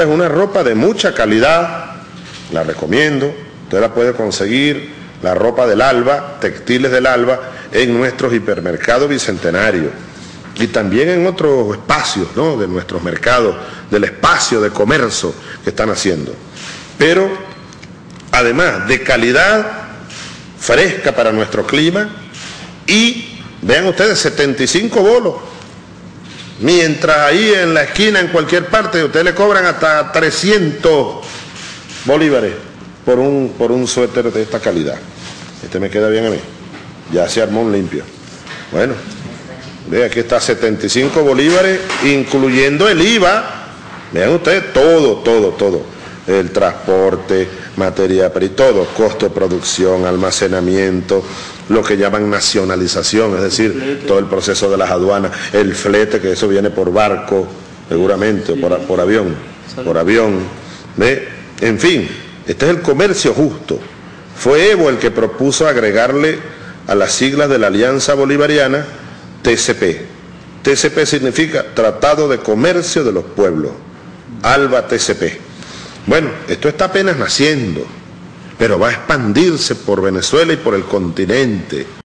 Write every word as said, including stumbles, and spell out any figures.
esta es una ropa de mucha calidad, la recomiendo. Usted la puede conseguir, la ropa del Alba, Textiles del Alba, en nuestros hipermercados bicentenarios y también en otros espacios, ¿no?, de nuestros mercados, del espacio de comercio que están haciendo. Pero, además de calidad, fresca para nuestro clima, y vean ustedes, setenta y cinco bolos, mientras ahí en la esquina, en cualquier parte, ustedes le cobran hasta trescientos bolívares por un, por un suéter de esta calidad. Este me queda bien a mí, ya se armó un limpio. Bueno, ve, aquí está setenta y cinco bolívares, incluyendo el I V A. Vean ustedes, todo, todo, todo. El transporte, materia prima, todo, costo de producción, almacenamiento, lo que llaman nacionalización, es decir, todo el proceso de las aduanas, el flete, que eso viene por barco, seguramente, o por, por avión, por avión, ¿ve? En fin, este es el comercio justo. Fue Evo el que propuso agregarle a las siglas de la Alianza Bolivariana T C P. T C P significa Tratado de Comercio de los Pueblos, Alba T C P. Bueno, esto está apenas naciendo, pero va a expandirse por Venezuela y por el continente.